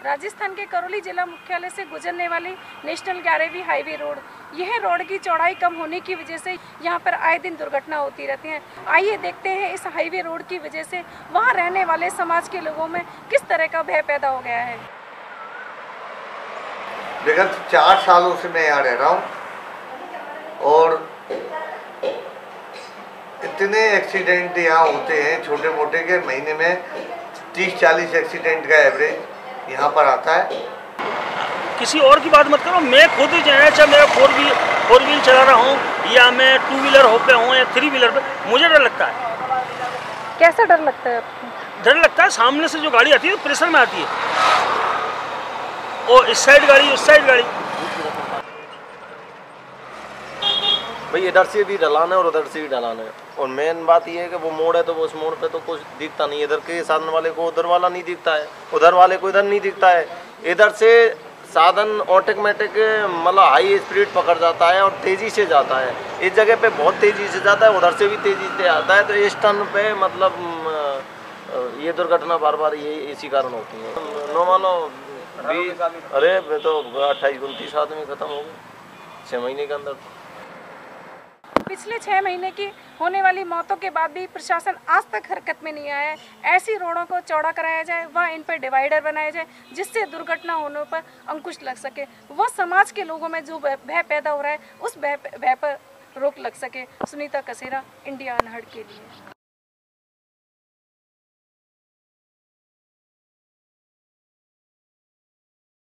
राजस्थान के करौली जिला मुख्यालय से गुजरने वाली नेशनल 11वीं हाईवे रोड, यह रोड की चौड़ाई कम होने की वजह से यहाँ पर आए दिन दुर्घटना होती रहती हैं। आइए देखते हैं इस हाईवे रोड की वजह से वहाँ रहने वाले समाज के लोगों में किस तरह का भय पैदा हो गया है। विगत 4 सालों से मैं यहाँ रह रहा हूँ और इतने एक्सीडेंट यहाँ होते हैं छोटे मोटे के, महीने में 30-40 एक्सीडेंट का एवरेज यहाँ पर आता है। किसी और की बात मत करो, मैं खुद चाहे मैं 4 व्हील चला रहा हूँ या मैं 2 व्हीलर हो पे हूँ या 3 व्हीलर पे, मुझे डर लगता है। कैसा डर लगता है आपको? डर लगता है सामने से जो गाड़ी आती है तो प्रेशर में आती है, और इस साइड गाड़ी उस साइड गाड़ी। भाई इधर से भी ढलान है और उधर से भी ढलान है, और मेन बात ये है कि वो मोड़ है तो वो उस मोड़ पे तो कुछ दिखता नहीं, इधर के साधन वाले को उधर वाला नहीं दिखता है, उधर वाले को इधर नहीं दिखता है। इधर से साधन ऑटोमेटिक मतलब हाई स्पीड पकड़ जाता है और तेज़ी से जाता है, इस जगह पे बहुत तेज़ी से जाता है, उधर से भी तेज़ी से आता है, तो इस टर्न पे मतलब ये दुर्घटना बार बार ये इसी कारण होती है। नो मानो 20 अरे तो 28-29 आदमी खत्म हो गए 6 महीने के अंदर। पिछले 6 महीने की होने वाली मौतों के बाद भी प्रशासन आज तक हरकत में नहीं आया है। ऐसी रोडों को चौड़ा कराया जाए, वह इन पर डिवाइडर बनाया जाए जिससे दुर्घटना होने पर अंकुश लग सके, वह समाज के लोगों में जो भय पैदा हो रहा है उस भय पर रोक लग सके। सुनीता कसेरा, इंडिया अनहर्ड के लिए।